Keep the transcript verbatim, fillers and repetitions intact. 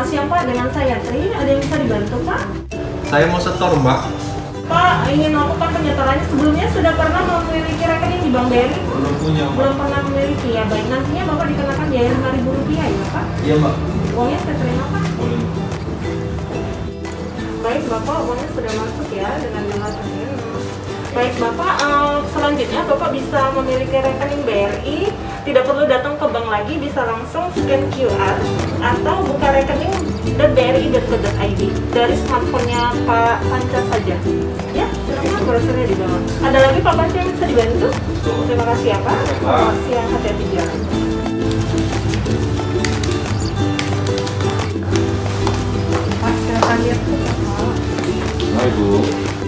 siang Pak, dengan saya Tri. Ada yang bisa dibantu Pak? Saya mau setor, Mbak. Pak, ingin melakukan penyetorannya. Sebelumnya sudah pernah memiliki rekening di Bank B R I? Belum punya, Mbak. Belum pernah memiliki ya. Baik, nantinya Bapak dikenakan biaya lima ribu rupiah ya Pak? Iya, Mbak. Uangnya saya terima Pak? Boleh. Baik Bapak, uangnya sudah masuk ya dengan jelas. Baik Bapak, uh, selanjutnya Bapak bisa memiliki rekening B R I. Tidak perlu datang ke bank lagi, bisa langsung scan Q R atau buka rekening b r i dot co dot i d dari smartphone-nya Pak Panca saja. Ya, silakan brosurnya di bawah. Ada lagi Pak Panca yang bisa dibantu? Terima kasih ya Pak. Selamat siang, hati-hati jalan. Pak, silakan lihat. Hai, Bu.